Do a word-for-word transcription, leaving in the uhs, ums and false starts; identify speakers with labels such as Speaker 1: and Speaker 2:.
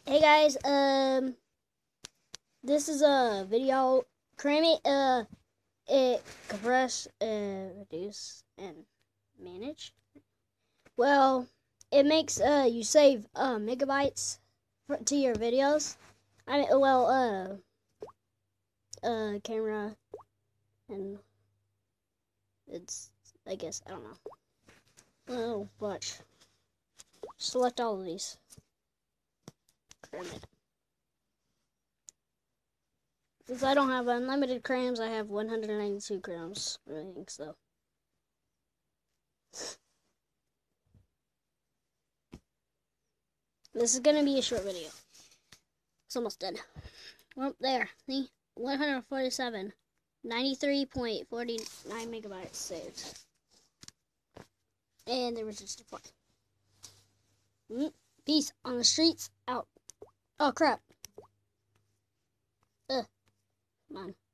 Speaker 1: Hey guys, um, this is a video. Cram It, uh, it compress, uh, reduce, and manage. Well, it makes uh you save uh megabytes for, to your videos. I mean, well, uh, uh, camera, and it's I guess I don't know. Oh, watch. Select all of these. Cram It. Since I don't have unlimited crams, I have one hundred ninety-two crams. I think so. This is gonna be a short video. It's almost done. Well, there. See? one hundred forty-seven. ninety-three point four nine megabytes saved. And there was just a fun. Mm, peace on the streets. Out. Oh, crap. Ugh. Come on.